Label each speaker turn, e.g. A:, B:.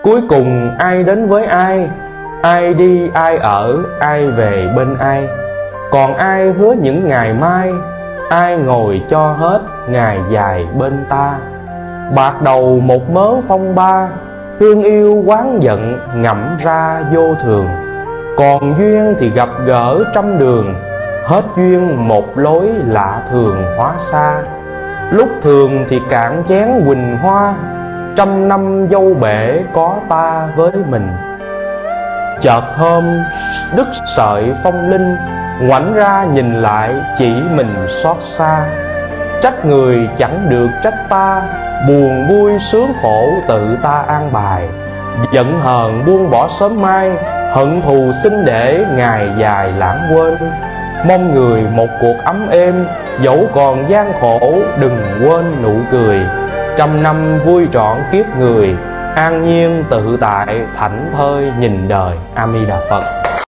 A: Cuối cùng ai đến với ai, ai đi ai ở, ai về bên ai. Còn ai hứa những ngày mai, ai ngồi cho hết ngày dài bên ta. Bạc đầu một mớ phong ba, thương yêu oán giận ngậm ra vô thường. Còn duyên thì gặp gỡ trăm đường, hết duyên một lối lạ thường hóa xa. Lúc thường thì cạn chén quỳnh hoa, trăm năm dâu bể có ta với mình. Chợt hôm đứt sợi phong linh, ngoảnh ra nhìn lại chỉ mình xót xa. Trách người chẳng được trách ta, buồn vui sướng khổ tự ta an bài. Giận hờn buông bỏ sớm mai, hận thù xin để ngày dài lãng quên. Mong người một cuộc ấm êm, dẫu còn gian khổ đừng quên nụ cười. Trăm năm vui trọn kiếp người, an nhiên tự tại thảnh thơi nhìn đời. A Di Đà Phật.